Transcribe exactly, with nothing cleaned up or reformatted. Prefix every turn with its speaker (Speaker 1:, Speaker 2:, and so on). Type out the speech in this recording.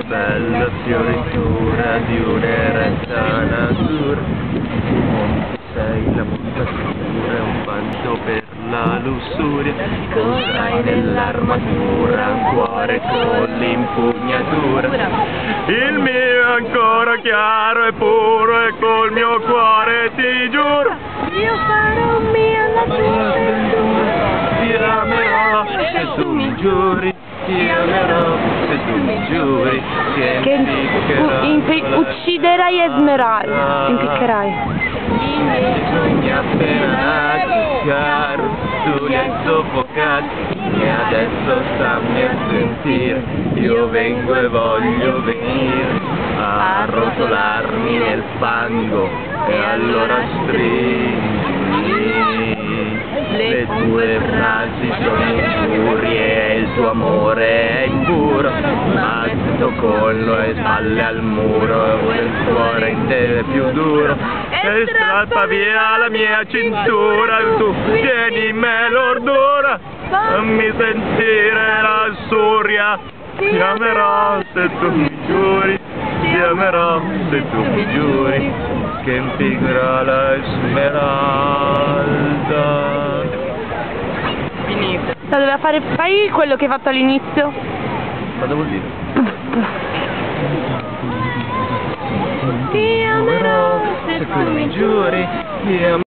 Speaker 1: bella fioritura di un'eredità natura. Sei la montatura, un vanto per la lussuria. Cos'hai nell'armatura? Un cuore con l'impugnatura. Il mio è ancora chiaro e puro e col mio cuore ti giuro.
Speaker 2: Io farò mia la tua ventura.
Speaker 1: Ti amerò se tu mi giuri. Ti amerò se tu mi giuri. Che,
Speaker 2: Che impi- ucciderai Esmeralda. Impiccherai.
Speaker 1: I miei sogni appena nati, caro, tu li hai soffocati e adesso stammi a sentire. Io vengo e voglio venire a rotolarmi nel fango e allora stringi. Le tue frasi sono ingiurie e il tuo amore è impuro, ma tutto collo e spalle al muro e il cuore in te è più duro e strappa via la mia cintura. Tu tieni in me l'ordura, fammi sentire la lussuria. Ti amerò se tu mi giuri, ti amerò se tu mi giuri che impiglerà la Esmeralda.
Speaker 2: Finito. Doveva fare, fai quello che hai fatto all'inizio.
Speaker 1: Cosa vuol dire?
Speaker 2: Ti amerò
Speaker 1: Se tu mi giuri, ti amerò.